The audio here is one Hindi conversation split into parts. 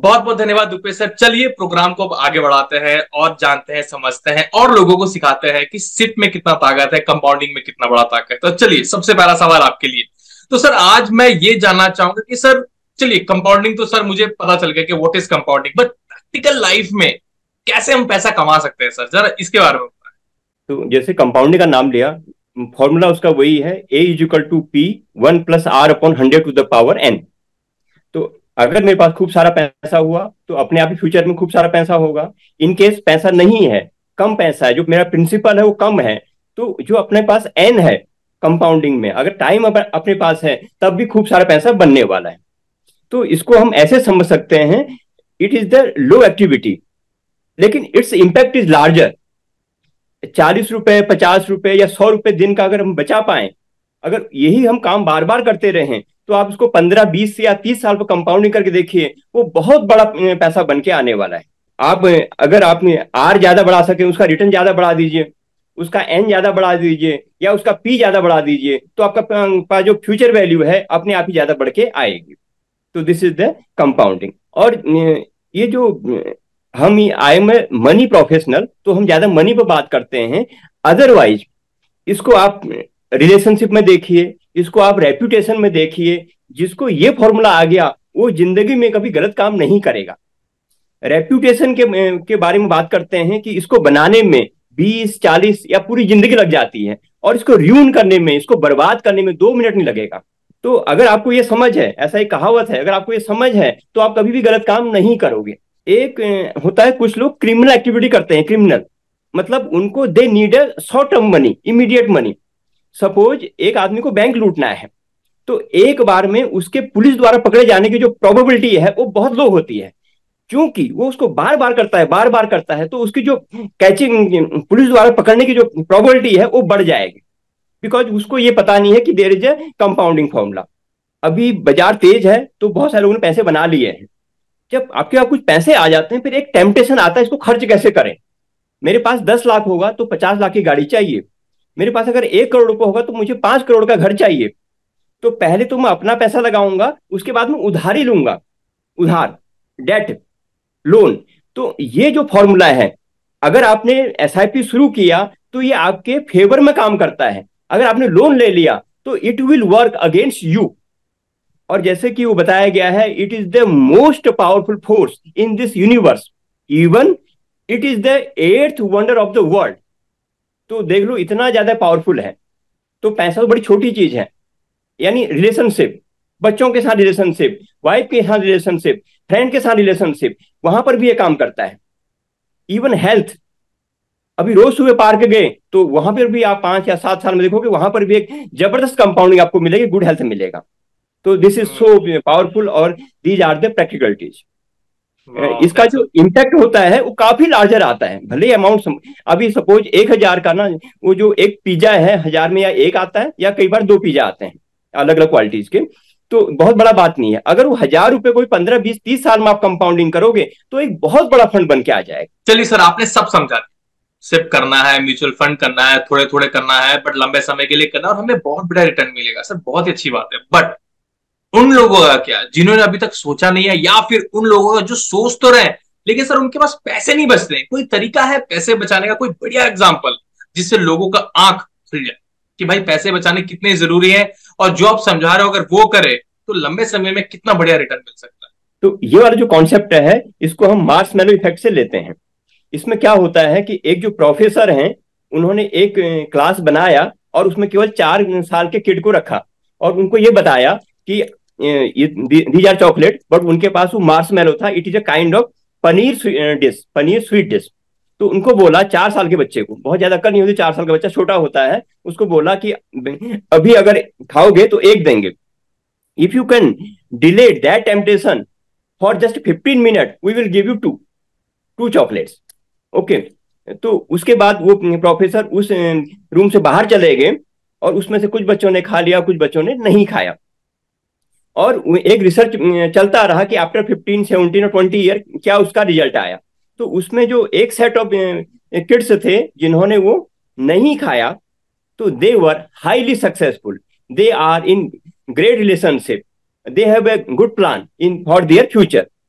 बहुत बहुत धन्यवाद दुपे सर। चलिए प्रोग्राम को अब आगे बढ़ाते हैं और जानते हैं, समझते हैं और लोगों को सिखाते हैं कि सिप में कितना ताकत है, कंपाउंडिंग में कितना बड़ा ताकत है। तो चलिए सबसे पहला सवाल आपके लिए। तो सर आज मैं ये जानना चाहूंगा कि सर चलिए कंपाउंडिंग तो सर मुझे पता चल गया कि what is compounding, but practical life में कैसे हम पैसा कमा सकते हैं सर, जरा इसके बारे में बताएं। तो जैसे कंपाउंडिंग का नाम लिया, फॉर्मूला उसका वही है, A = P 1 + R/100 to the power n। तो अगर मेरे पास खूब सारा पैसा हुआ तो अपने आप ही फ्यूचर में खूब सारा पैसा होगा। इन केस पैसा नहीं है, कम पैसा है, जो मेरा प्रिंसिपल है वो कम है, तो जो अपने पास एन है कंपाउंडिंग में, अगर टाइम अपने पास है तब भी खूब सारा पैसा बनने वाला है। तो इसको हम ऐसे समझ सकते हैं, it is the low activity लेकिन इट्स इम्पैक्ट इज लार्जर। 40 रुपए, 50 रुपए या 100 रुपए दिन का अगर हम बचा पाए, अगर यही हम काम बार बार करते रहे, तो आप उसको 15, 20 या 30 साल पर कंपाउंडिंग करके देखिए, वो बहुत बड़ा पैसा बन के आने वाला है। आप अगर आपने आर ज्यादा बढ़ा सके, उसका रिटर्न ज्यादा बढ़ा दीजिए, उसका एन ज्यादा बढ़ा दीजिए या उसका पी ज्यादा बढ़ा दीजिए, तो आपका जो फ्यूचर वैल्यू है अपने आप ही ज्यादा बढ़ के आएगी। तो दिस इज द कंपाउंडिंग। और ये जो हम I am a money professional, तो हम ज्यादा मनी पर बात करते हैं। अदरवाइज इसको आप रिलेशनशिप में देखिए, इसको आप रेप्यूटेशन में देखिए। जिसको ये फॉर्मूला आ गया वो जिंदगी में कभी गलत काम नहीं करेगा। रेप्यूटेशन के बारे में बात करते हैं कि इसको बनाने में 20, 40 या पूरी जिंदगी लग जाती है, और इसको र्यून करने में, इसको बर्बाद करने में 2 मिनट नहीं लगेगा। तो अगर आपको ये समझ है, ऐसा एक कहावत है, अगर आपको ये समझ है तो आप कभी भी गलत काम नहीं करोगे। एक होता है, कुछ लोग क्रिमिनल एक्टिविटी करते हैं। क्रिमिनल मतलब उनको they need a short term money, immediate money. Suppose एक आदमी को बैंक लूटना है, तो एक बार में उसके पुलिस द्वारा पकड़े जाने की जो प्रोबेबिलिटी है वो बहुत लो होती है। क्योंकि वो उसको बार बार करता है, बार बार करता है, तो उसकी जो कैचिंग, पुलिस द्वारा पकड़ने की जो प्रोबेबिलिटी है वो बढ़ जाएगी। बिकॉज उसको ये पता नहीं है कि there is a compounding formula. अभी बाजार तेज है तो बहुत सारे लोगों ने पैसे बना लिए हैं। जब आपके पास कुछ पैसे आ जाते हैं, फिर एक टेम्पटेशन आता है, इसको खर्च कैसे करें। मेरे पास 10 लाख होगा तो 50 लाख की गाड़ी चाहिए। मेरे पास अगर 1 करोड़ रुपए होगा तो मुझे 5 करोड़ का घर चाहिए। तो पहले तो मैं अपना पैसा लगाऊंगा, उसके बाद मैं उधारी लूंगा, उधार, डेट, लोन। तो ये जो फॉर्मूला है, अगर आपने एसआईपी शुरू किया तो ये आपके फेवर में काम करता है। अगर आपने लोन ले लिया तो it will work against you. और जैसे कि वो बताया गया है, it is the most powerful force in this universe, even it is the 8th wonder of the world. तो देख लो इतना ज्यादा पावरफुल है। तो पैसा तो बड़ी छोटी चीज है। यानी रिलेशनशिप, बच्चों के साथ रिलेशनशिप, वाइफ के साथ रिलेशनशिप, फ्रेंड के साथ रिलेशनशिप, वहां पर भी ये काम करता है। इवन हेल्थ, अभी रोज सुबह पार्क गए तो वहां पर भी आप 5 या 7 साल में देखोगे, वहां पर भी एक जबरदस्त कंपाउंडिंग आपको मिलेगी, गुड हेल्थ मिलेगा। तो दिस इज सो पावरफुल, और दीज आर द प्रैक्टिकलिटीज। इसका जो इम्पैक्ट होता है वो काफी लार्जर आता है, भले अमाउंट। अभी सपोज 1,000 का ना, वो जो एक पिज्जा है 1000 में, या एक आता है या कई बार 2 पिज्जा आते हैं अलग अलग क्वालिटीज के, तो बहुत बड़ा बात नहीं है। अगर वो 1000 रुपए कोई 15, 20, 30 साल में आप कंपाउंडिंग करोगे तो एक बहुत बड़ा फंड बन के आ जाएगा। चलिए सर आपने सब समझा दिया। सिप करना है, म्यूचुअल फंड करना है, थोड़े थोड़े करना है, बट लंबे समय के लिए करना है और हमें बहुत बड़ा रिटर्न मिलेगा सर, बहुत ही अच्छी बात है। बट उन लोगों का क्या जिन्होंने अभी तक सोचा नहीं है, या फिर उन लोगों का जो सोच तो रहे लेकिन सर उनके पास पैसे नहीं बचते हैं, कोई तरीका है पैसे बचाने का, कोई बढ़िया एग्जांपल जिससे लोगों का आंख खुल जाए कि भाई पैसे बचाने कितने जरूरी है, और जो आप समझा रहे हो अगर वो करे तो लंबे समय में कितना बढ़िया रिटर्न मिल सकता है। तो ये वाला जो कॉन्सेप्ट है, इसको हम मार्शमैलो इफेक्ट से लेते हैं। इसमें क्या होता है कि एक जो प्रोफेसर हैं, उन्होंने एक क्लास बनाया और उसमें केवल 4 साल के किड को रखा, और उनको ये बताया कि दीज आर चॉकलेट, बट उनके पास वो मार्शमैलो था। It is a kind of paneer dish, paneer sweet dish. तो उनको बोला, 4 साल के बच्चे को, बहुत ज्यादा अक्ल नहीं होती, 4 साल का बच्चा छोटा होता है, उसको बोला कि अभी अगर खाओगे तो एक देंगे, if you can delay that temptation for just 15 minute we will give you two chocolates. Okay. तो उसके बाद वो प्रोफेसर उस रूम से बाहर चले गए, और उसमें से कुछ बच्चों ने खा लिया, कुछ बच्चों ने नहीं खाया। और एक रिसर्च चलता रहा कि आफ्टर 15, 17 और 20 ईयर क्या उसका रिजल्ट आया। तो उसमें जो एक सेट ऑफ किड्स थे जिन्होंने वो नहीं खाया, तो they were highly successful, they are in great relationship, they have a good plan in for their future.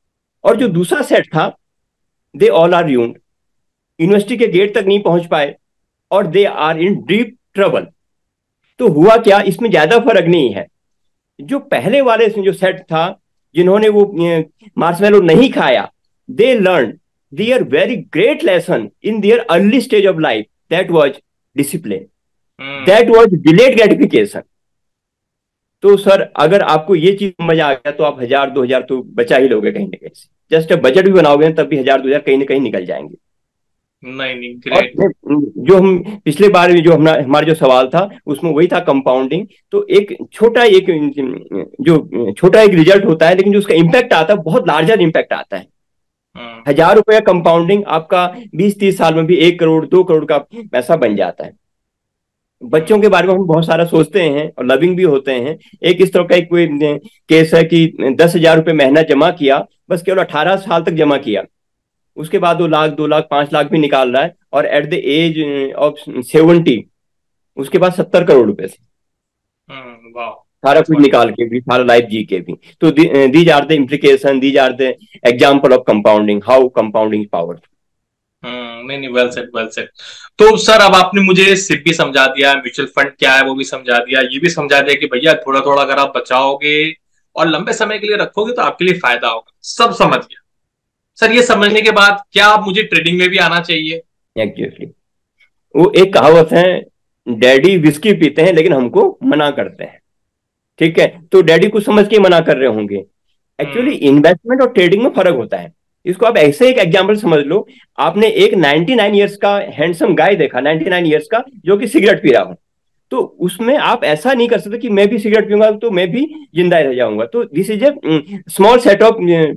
और जो दूसरा सेट था, they all are ruined, university के गेट तक नहीं पहुंच पाए और they are in deep trouble. तो हुआ क्या, इसमें ज्यादा फर्क नहीं है। जो पहले वाले जो सेट था, जिन्होंने वो मार्शमेलो नहीं खाया, they learn their very great lesson in their early stage of life, that was discipline, hmm. That was delayed gratification. तो सर अगर आपको ये चीज समझ आ गया तो आप 1000 2000 तो बचा ही लोगे कहीं ना कहीं से। जस्ट बजट भी बनाओगे तब भी 1000 2000 कहीं ना कहीं निकल जाएंगे। नहीं नहीं, और ग्रेट। जो हम पिछले बार में जो हमारा जो सवाल था उसमें वही था कंपाउंडिंग। तो एक छोटा एक जो छोटा एक रिजल्ट होता है, लेकिन जो उसका इम्पैक्ट आता है बहुत लार्जर इम्पैक्ट आता है। हम्म। 1000 रुपये कंपाउंडिंग आपका 20 30 साल में भी 1 करोड़ 2 करोड़ का पैसा बन जाता है। बच्चों के बारे में हम बहुत सारा सोचते हैं और लविंग भी होते हैं। एक इस तरह का एक कोई केस है कि 10,000 रुपये महीना जमा किया, बस केवल 18 साल तक जमा किया, उसके बाद 2 लाख 2 लाख 5 लाख भी निकाल रहा है, और एट द एज ऑफ 70 उसके बाद 70 करोड़ रुपए से वाह। सारा दैट्स कुछ निकाल वंडरफुल। के भी, सारा लाइफ जी के भी। तो these are the implication, these are the example of compounding, how compounding power. नहीं नहीं, वेल सेट, वेल सेट। तो सर अब आपने मुझे सिप भी समझा दिया, म्यूचुअल फंड क्या है वो भी समझा दिया, ये भी समझा दिया कि भैया थोड़ा थोड़ा अगर आप बचाओगे और लंबे समय के लिए रखोगे तो आपके लिए फायदा होगा, सब समझ गया। सर ये समझने के बाद क्या आप मुझे ट्रेडिंग में भी आना चाहिए? एग्जैक्टली। वो एक कहावत है, डैडी विस्की पीते हैं लेकिन हमको मना करते हैं। ठीक है, तो डैडी कुछ समझ के मना कर रहे होंगे। Actually hmm. इन्वेस्टमेंट और ट्रेडिंग में फर्क होता है। इसको आप ऐसे एक एग्जांपल समझ लो। आपने एक 99 ईयर्स का हैंडसम गाय देखा, 99 ईयर्स का, जो कि सिगरेट पी रहा हो। तो उसमें आप ऐसा नहीं कर सकते कि मैं भी सिगरेट पीऊंगा तो मैं भी जिंदा रह जाऊंगा। तो this is a small set of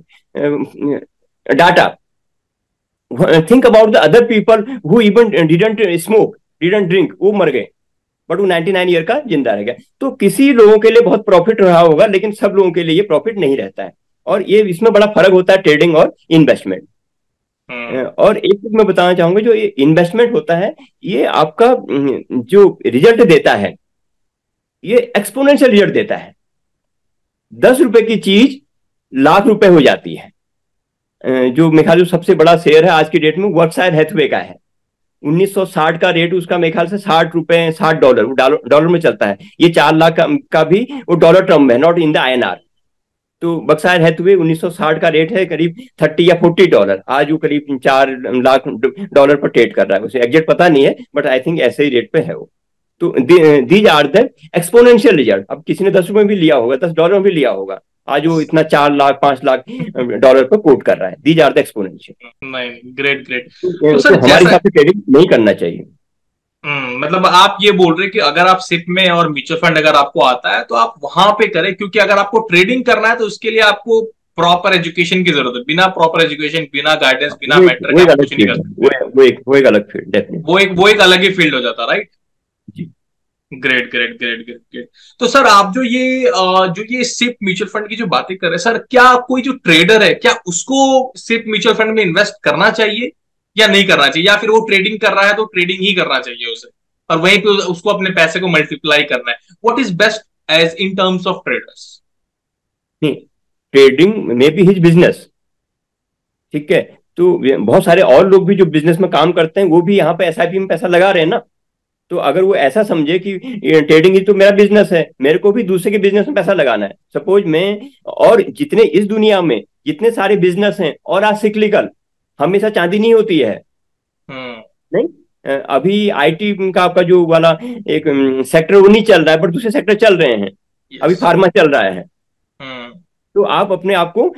data. Think about the other people who even didn't smoke, didn't drink, वो मर गए, बट वो 99 ईयर का जिंदा रह गया। तो किसी लोगों के लिए बहुत प्रॉफिट रहा होगा, लेकिन सब लोगों के लिए ये प्रॉफिट नहीं रहता है। और ये इसमें बड़ा फर्क होता है ट्रेडिंग और इन्वेस्टमेंट। हम्म। और एक चीज मैं बताना चाहूंगा, जो ये इन्वेस्टमेंट होता है, ये आपका जो रिजल्ट देता है, ये एक्सपोनेंशियल रिजल्ट देता है। 10 रुपए की चीज लाख रुपए हो जाती है। जो मेरे ख्याल से सबसे बड़ा शेयर है आज की डेट में, वर्कशायर हैथवे का है। 1960 का रेट उसका मेरे ख्याल से 60 रुपए, $60, वो डॉलर डॉलर में चलता है। ये 4 लाख का भी वो डॉलर टर्म है, नॉट इन द INR। तो बक्सायर हैथवे 1960 का रेट है करीब 30 या 40 डॉलर। आज वो करीब 4 लाख डॉलर पर ट्रेड कर रहा है। उसे एग्जैक्ट पता नहीं है, बट आई थिंक ऐसे ही रेट पे है वो। तो these are the exponential result. अब किसी ने 10 रुपए में भी लिया होगा, $10 में भी लिया होगा, आज वो इतना 4 लाख 5 लाख डॉलर पर कोट कर रहा है। These are the exponential. नहीं, ग्रेट ग्रेट। तो तो सर हमारे जैसा, हिसाब से ट्रेडिंग नहीं करना चाहिए। मतलब आप ये बोल रहे कि अगर आप सिप में और म्यूचुअल फंड अगर आपको आता है तो आप वहां पे करें, क्योंकि अगर आपको ट्रेडिंग करना है तो उसके लिए आपको प्रॉपर एजुकेशन की जरूरत है। बिना प्रॉपर एजुकेशन, बिना गाइडेंस, बिना मेंटर के वो एक आप अलग कुछ नहीं कर फील्ड है, सकते। वो एक अलग फील्ड डेफिनेटली। वो एक अलग ही फील्ड हो जाता, राइट? जी। Great great great great great. तो सर आप जो ये सिप म्यूचुअल फंड की जो बातें कर रहे हैं सर, क्या कोई जो ट्रेडर है क्या उसको सिप म्यूचुअल फंड में इन्वेस्ट करना चाहिए या नहीं करना चाहिए, या फिर वो ट्रेडिंग कर रहा है तो ट्रेडिंग ही करना चाहिए उसे और वहीं पे उसको अपने पैसे को मल्टीप्लाई करना है? What is best age in terms of traders? नहीं, ट्रेडिंग में भी हिज बिजनेस। ठीक है, तो बहुत सारे और लोग भी जो बिजनेस में काम करते हैं वो भी यहाँ पे SIP में पैसा लगा रहे हैं ना। तो अगर वो ऐसा समझे कि ट्रेडिंग ही तो मेरा बिजनेस है, मेरे को भी दूसरे के बिजनेस में पैसा लगाना है, सपोज मैं, और जितने इस दुनिया में जितने सारे बिजनेस हैं, और आज सिक्लिकल, हमेशा चांदी नहीं होती है। हम्म। नहीं, अभी IT का आपका जो वाला एक सेक्टर वो नहीं चल रहा है, पर दूसरे सेक्टर चल रहे हैं। अभी यस। फार्मा चल रहा है। हम्म। तो आप अपने आप को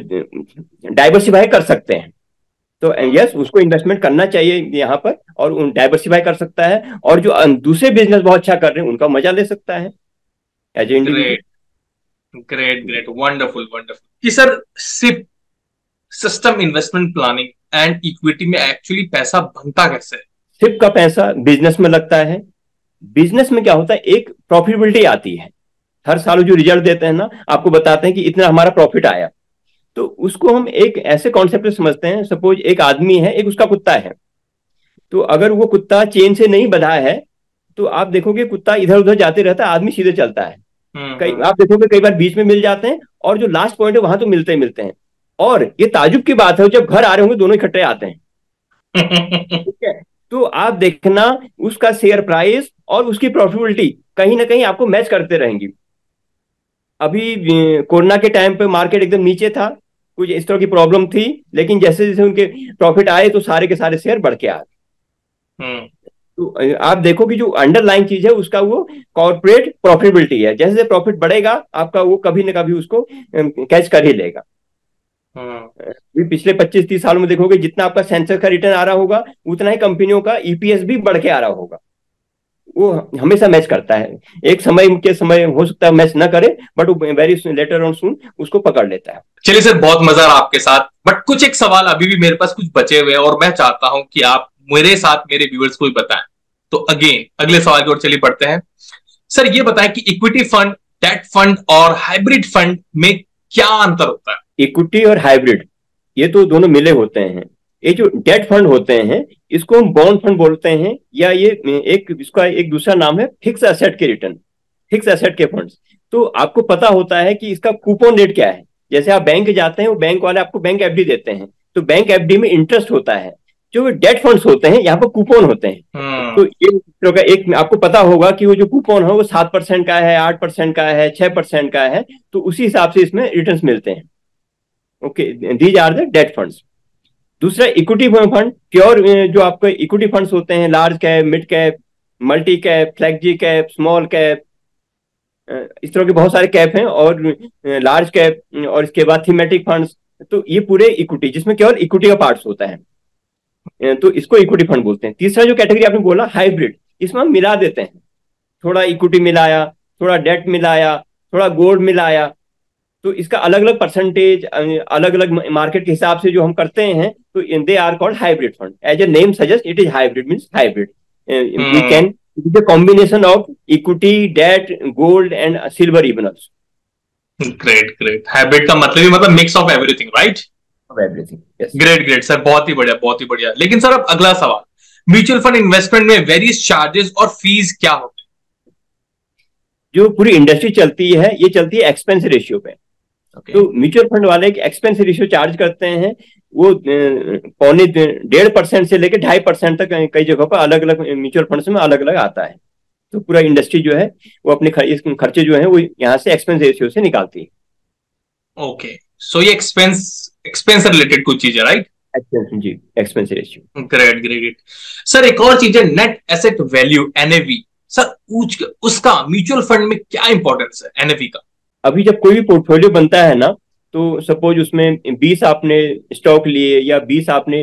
डाइवर्सिफाई कर सकते हैं। तो हम्म। यस, उसको इन्वेस्टमेंट करना चाहिए यहाँ पर, और डाइवर्सिफाई कर सकता है, और जो दूसरे बिजनेस बहुत अच्छा कर रहे हैं उनका मजा ले सकता है as a individual. Great great great, wonderful wonderful. कि sir SIP, system investment planning and equity में एक्चुअली पैसा बनता कैसे है? सिप का पैसा बिजनेस में लगता है। बिजनेस में क्या होता है, एक प्रॉफिटेबिलिटी आती है। हर साल जो रिजल्ट देते हैं ना, आपको बताते हैं कि इतना हमारा प्रॉफिट आया। तो उसको हम एक ऐसे कॉन्सेप्ट से समझते हैं, सपोज एक आदमी है, एक उसका कुत्ता है। तो अगर वो कुत्ता चेन से नहीं बंधा है, तो आप देखोगे कुत्ता इधर उधर जाते रहता है, आदमी सीधे चलता है। कई हम्म। आप देखोगे कई बार बीच में मिल जाते हैं, और जो लास्ट पॉइंट है वहां तो मिलते ही मिलते हैं। और ये ताजुब की बात है, जब घर आ रहे होंगे दोनों इकट्ठे आते हैं। ठीक है, तो आप देखना उसका शेयर प्राइस और उसकी प्रॉफिटेबिलिटी कहीं ना कहीं आपको मैच करते रहेंगी। अभी कोरोना के टाइम पे मार्केट एकदम नीचे था, कुछ इस तरह की प्रॉब्लम थी, लेकिन जैसे जैसे उनके प्रॉफिट आए तो सारे के सारे शेयर बढ़ के आ गए। तो आप देखो कि जो अंडरलाइन चीज है उसका वो कॉर्पोरेट प्रॉफिटेबिलिटी है, जैसे जैसे प्रॉफिट बढ़ेगा आपका वो कभी ना कभी उसको कैच कर ही लेगा। पिछले 25-30 सालों में देखोगे जितना आपका सेंसेक्स का रिटर्न आ रहा होगा उतना ही कंपनियों का ईपीएस भी बढ़ के आ रहा होगा। वो हमेशा मैच करता है, एक समय के समय हो सकता है मैच ना करे, बट वो वेरी लेटर ऑन सून उसको पकड़ लेता है। चलिए सर, बहुत मजा आ आपके साथ, बट कुछ एक सवाल अभी भी मेरे पास कुछ बचे हुए हैं और मैं चाहता हूं कि आप मेरे साथ मेरे व्यूअर्स को भी बताएं। तो अगेन अगले सवाल की ओर चलिए पढ़ते हैं। सर ये बताएं कि इक्विटी फंड, डेट फंड और हाइब्रिड फंड में क्या अंतर होता है? इक्विटी और हाइब्रिड ये तो दोनों मिले होते हैं। ये जो डेट फंड होते हैं इसको हम बॉन्ड फंड बोलते हैं, या ये एक इसका एक दूसरा नाम है फिक्स एसेट के रिटर्न, फिक्स एसेट के फंड्स। तो आपको पता होता है कि इसका कूपन रेट क्या है। जैसे आप बैंक जाते हैं, वो बैंक वाले आपको बैंक एफडी देते हैं, तो बैंक एफडी में इंटरेस्ट होता है। जो डेट फंड्स होते हैं यहाँ पर कूपन होते हैं। तो ये एक आपको पता होगा कि वो जो कूपन है वो 7% का है, 8% का है, 6% का है, तो उसी हिसाब से इसमें रिटर्न मिलते हैं। Okay, these are the debt funds. दूसरा इक्विटी फंड, प्योर जो आपके इक्विटी फंड्स होते हैं, large cap, mid cap, multi cap, flexi cap, small cap, इस तरह के बहुत सारे कैप हैं, और लार्ज कैप, और इसके बाद थीमेटिक फंड्स। तो ये पूरे इक्विटी जिसमें केवल इक्विटी का पार्ट्स होता है, तो इसको इक्विटी फंड बोलते हैं। तीसरा जो कैटेगरी आपने बोला हाइब्रिड, इसमें हम मिला देते हैं, थोड़ा इक्विटी मिलाया, थोड़ा डेट मिलाया, थोड़ा गोल्ड मिलाया, तो इसका अलग अलग परसेंटेज अलग अलग मार्केट के हिसाब से जो हम करते हैं, तो they are called hybrid fund. As a name suggest it is hybrid, means hybrid we can the combination of equity, debt, gold and silver even also. Great great, hybrid का मतलब ही मतलब mix of everything, right? Of everything, yes. Great great sir, बहुत ही बढ़िया बहुत ही बढ़िया। लेकिन सर अब अगला सवाल, म्यूचुअल फंड इन्वेस्टमेंट में वेरियस चार्जेस और फीस क्या होते हैं? जो पूरी इंडस्ट्री चलती है ये चलती है एक्सपेंस रेशियो पे। तो म्यूचुअल फंड वाले एक एक्सपेंस रेशियो चार्ज करते हैं, वो 1.5% से लेकर 2.5% तक कई जगहों पर अलग अलग म्यूचुअल फंड्स में अलग अलग आता है। तो पूरा इंडस्ट्री जो है वो अपने खर्चे जो है वो यहाँ से एक्सपेंस रेशियो से निकालती है। ओके, सो ये एक्सपेंस रिलेटेड कुछ चीज है, राइट? जी, expense ratio. Great great. Sir एक और चीज है, net asset value, NAV. Sir उसका म्यूचुअल फंड में क्या इंपॉर्टेंस है एनएवी का? अभी जब कोई भी पोर्टफोलियो बनता है ना, तो सपोज उसमें 20 आपने स्टॉक लिए, या 20 आपने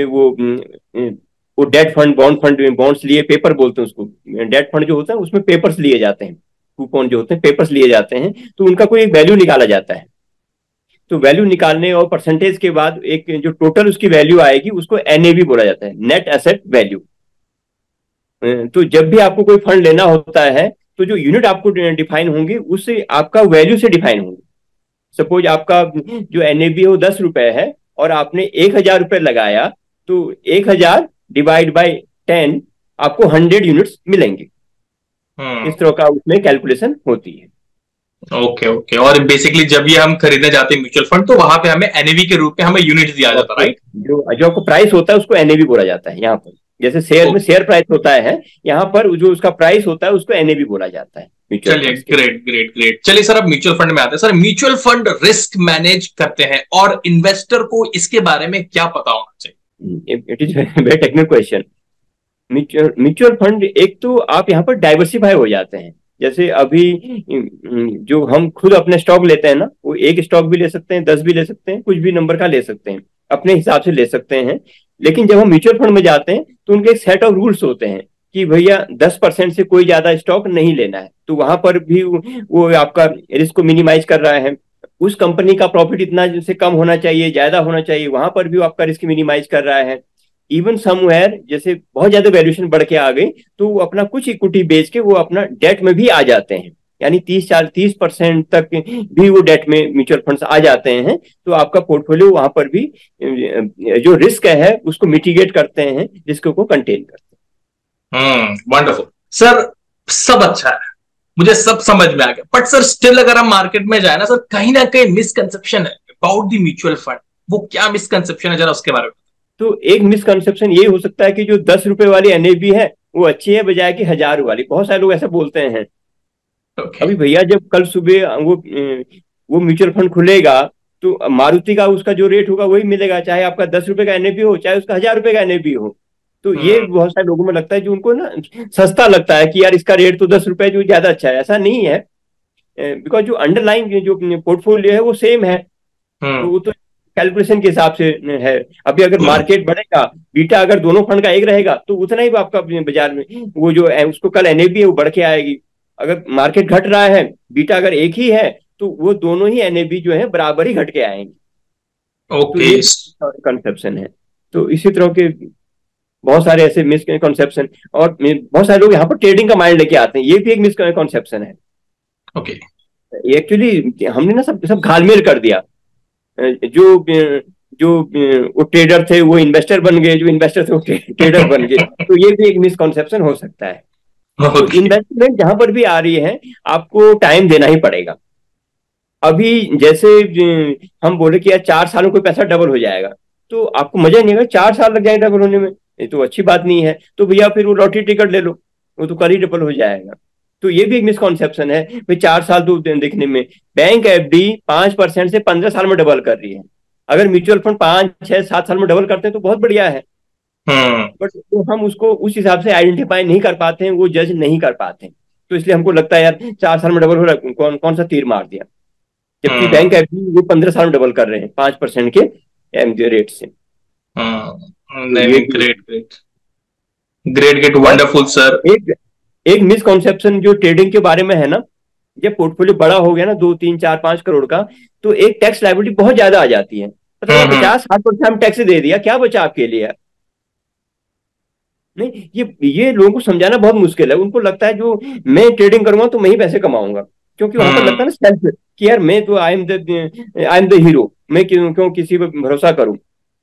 वो डेट फंड, बॉन्ड्स लिए, पेपर बोलते हैं उसको। डेट फंड जो होता है उसमें पेपर्स लिए जाते हैं, कूपन जो होते हैं पेपर्स लिए जाते हैं, तो उनका कोई एक वैल्यू निकाला जाता है। तो वैल्यू निकालने और परसेंटेज के बाद एक जो टोटल उसकी वैल्यू आएगी उसको एनएवी बोला जाता है, नेट एसेट वैल्यू। तो जब भी आपको कोई फंड लेना होता है तो जो यूनिट आपको डिफाइन होंगे उससे आपका वैल्यू से डिफाइन होंगे। सपोज आपका जो एनएवी हो 10 रुपए है और आपने 1000 रुपए लगाया, तो 1000 डिवाइड बाई 10 आपको 100 यूनिट्स मिलेंगे। इस तरह का उसमें कैलकुलेशन होती है। ओके ओके, और बेसिकली जब ये हम खरीदने जाते हैं म्यूचुअल फंड, तो वहां पे हमें एनएवी के रूप में हमें यूनिट्स दिया जाता है, राइट? जो आपको प्राइस होता है उसको एनएवी बोला जाता है यहाँ पर। जैसे शेयर में शेयर प्राइस होता है, यहाँ पर जो उसका प्राइस होता है उसको एनएवी बोला जाता है। चलिए, ग्रेट ग्रेट ग्रेट। चलिए सर अब म्यूचुअल फंड में आते हैं। Sir mutual fund risk manage करते हैं और इन्वेस्टर को इसके बारे में क्या पता होना चाहिए? It is very technical question. Mutual fund, एक तो आप यहाँ पर डाइवर्सिफाई हो जाते हैं। जैसे अभी जो हम खुद अपने स्टॉक लेते हैं ना, वो एक स्टॉक भी ले सकते हैं, 10 भी ले सकते हैं, कुछ भी नंबर का ले सकते हैं, अपने हिसाब से ले सकते हैं। लेकिन जब हम म्यूचुअल फंड में जाते हैं तो उनके एक सेट ऑफ रूल्स होते हैं कि भैया 10% से कोई ज्यादा स्टॉक नहीं लेना है। तो वहां पर भी वो आपका रिस्क को मिनिमाइज कर रहा है। उस कंपनी का प्रॉफिट इतना से कम होना चाहिए, ज्यादा होना चाहिए, वहां पर भी वो आपका रिस्क मिनिमाइज कर रहा है। इवन समवेयर जैसे बहुत ज्यादा वैल्यूएशन बढ़ के आ गई तो वो अपना कुछ इक्विटी बेच के वो अपना डेट में भी आ जाते हैं, यानी 30% तक भी वो डेट में म्यूचुअल फंड्स आ जाते हैं। तो आपका पोर्टफोलियो वहां पर भी जो रिस्क है उसको मिटिगेट करते हैं, रिस्क को कंटेन करते हैं। वंडरफुल सर, सब अच्छा है, मुझे सब समझ में आ गया, बट सर स्टिल अगर हम मार्केट में जाए ना सर, कहीं ना कहीं मिसकंसेप्शन है अबाउट द म्यूचुअल फंड, वो क्या मिसकंसेप्शन है, जरा उसके बारे में। तो एक मिसकंसेप्शन ये हो सकता है कि जो 10 रुपए वाली एनएबी है वो अच्छी है बजाय कि 1000 वाली। बहुत सारे लोग ऐसा बोलते हैं। ओके। अभी भैया जब कल सुबह वो म्यूचुअल फंड खुलेगा तो मारुति का उसका जो रेट होगा वही मिलेगा, चाहे आपका 10 रुपए का एनएबी हो चाहे उसका 1000 रुपए का एनएबी हो। तो ये हम्म। बहुत सारे लोगों में लगता है, जो उनको ना सस्ता लगता है कि यार इसका रेट तो 10 रुपए जो ज्यादा अच्छा है। ऐसा नहीं है, बिकॉज जो अंडरलाइंग जो पोर्टफोलियो है वो सेम है। तो हम्म। वो तो कैलकुलेशन के हिसाब से है। अभी अगर मार्केट बढ़ेगा, बीटा अगर दोनों फंड का एक रहेगा तो उतना ही आपका बाजार में वो जो है उसको कल एनएबी है वो बढ़ के आएगी। अगर मार्केट घट रहा है, बीटा अगर एक ही है, तो वो दोनों ही एनएबी जो है बराबर ही घट के आएंगे। तो ओके। ये कंसेप्शन है। तो इसी तरह के बहुत सारे ऐसे मिसकंसेप्शन, और बहुत सारे लोग यहाँ पर ट्रेडिंग का माइंड लेके आते हैं, ये भी एक मिसकंसेप्शन है। ओके। एक्चुअली हमने ना सब सब घालमेल कर दिया। जो वो ट्रेडर थे वो इन्वेस्टर बन गए, जो इन्वेस्टर थे वो ट्रेडर बन गए। तो ये भी एक मिसकॉन्सेप्शन हो सकता है। तो ओके। इन्वेस्टमेंट जहां पर भी आ रही है, आपको टाइम देना ही पड़ेगा। अभी जैसे हम बोले कि यार 4 साल में कोई पैसा डबल हो जाएगा, तो आपको मजा ही नहीं आएगा। 4 साल लग जाएंगे डबल होने में, ये तो अच्छी बात नहीं है। तो भैया फिर वो लॉटरी टिकट ले लो, वो तो कल ही डबल हो जाएगा। तो ये भी एक मिसकॉन्सेप्शन है भाई। 4 साल तो देखने में, बैंक एफडी 5% से 15 साल में डबल कर रही है। अगर म्यूचुअल फंड 5 6 7 साल में डबल करते हैं तो बहुत बढ़िया है। हम्म। बट तो हम उसको उस हिसाब से आइडेंटिफाई नहीं कर पाते हैं, वो जज नहीं कर पाते हैं। तो इसलिए हमको लगता है यार 4 साल में डबल हो रहा है, कौन कौन सा तीर मार दिया। जबकि हम्म। बैंक एफडी वो 15 साल में डबल कर रहे हैं 5% के रेट से। तो नहीं ये नहीं, भी। Great great. ग्रेट ग्रेट, और वंडरफुल सर। एक एक मिसकॉन्सेप्शन जो ट्रेडिंग के बारे में है ना, जब पोर्टफोलियो बड़ा हो गया ना 2 3 4 5 करोड़ का, तो एक टैक्स लायबिलिटी बहुत ज्यादा आ जाती है। मतलब यार हम्म। 50 60% हम टैक्स दे दिया, क्या बचा आपके लिए यार। नहीं, ये लोगों को समझाना बहुत मुश्किल है। उनको लगता है जो मैं ट्रेडिंग करूंगा तो मैं ही पैसे कमाऊंगा, क्योंकि वहां पर लगता है हम्म। ना सेल्फ कि यार मैं तो आई एम द हीरो, मैं क्यों क्यों किसी पर भरोसा करूं।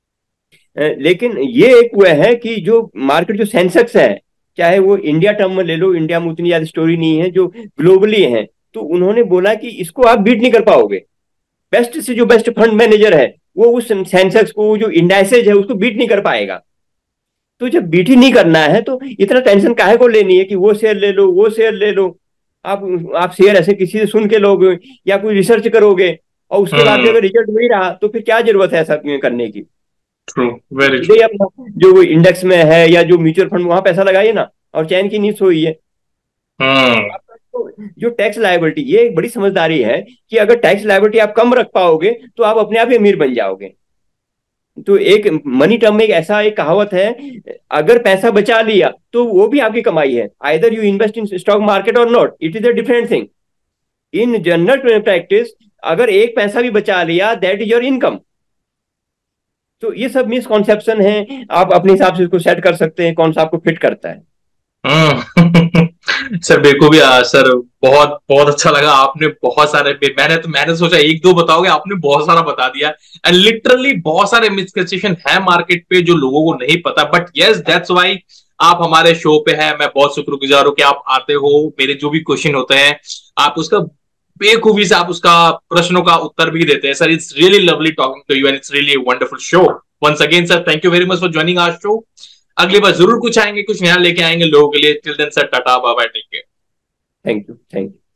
लेकिन ये एक वो है कि जो मार्केट जो सेंसेक्स है, चाहे वो इंडिया टर्म में ले लो, इंडिया में उतनी ज्यादा स्टोरी नहीं है, जो ग्लोबली है, तो उन्होंने बोला कि इसको आप बीट नहीं कर पाओगे। बेस्ट से जो बेस्ट फंड मैनेजर है वो उस सेंसेक्स को, जो इंडाइसेज है, उसको बीट नहीं कर पाएगा। तो जब बीट ही नहीं करना है तो इतना टेंशन काहे को लेनी है कि वो शेयर ले लो वो शेयर ले लो। आप आप शेयर ऐसे किसी से सुन के लोगे या कोई रिसर्च करोगे, और उसके बाद भी हम्म। अगर रिजल्ट वही रहा तो फिर क्या जरूरत है ऐसा करने की। ट्रू। वेरी सीधे ट्रू। ही अपना जो वो इंडेक्स में है या जो म्यूचुअल फंड वहां पैसा लगाइए ना, और चैन की नींद सोइए है। तो हम्म। आपका जो टैक्स लायबिलिटी, ये एक बड़ी समझदारी है कि अगर टैक्स लायबिलिटी आप कम रख पाओगे तो आप अपने आप ही अमीर बन जाओगे। तो एक मनी टर्म में एक ऐसा एक कहावत है, अगर पैसा बचा लिया तो वो भी आपकी कमाई है। Either you invest in stock market or not, it is a different thing. In general practice, अगर एक पैसा भी बचा लिया दैट इज योर इनकम। तो ये सब मिसकॉन्सेप्शन है, आप अपने हिसाब से इसको सेट कर सकते हैं कौन सा आपको फिट करता है। सर बेवकूफी सर, बहुत बहुत अच्छा लगा। आपने बहुत सारे, मैंने सोचा एक दो बताओगे, आपने बहुत सारा बता दिया। एंड लिटरली बहुत सारे मिसकंसेप्शन है मार्केट पे जो लोगों को नहीं पता, बट यस दैट्स व्हाई आप हमारे शो पे हैं। मैं बहुत शुक्रगुजार हूं कि आप आते हो, मेरे जो भी क्वेश्चन होते हैं आप उसका बेखूबी से आप उसका प्रश्नों का उत्तर भी देते हैं। Sir it's really lovely talking to you and it's really wonderful show. Once again sir, thank you very much for joining our show. अगली बार जरूर कुछ आएंगे, कुछ नया लेके आएंगे लोगों के लिए। Till then sir, tata bye bye, take care. Thank you, thank you.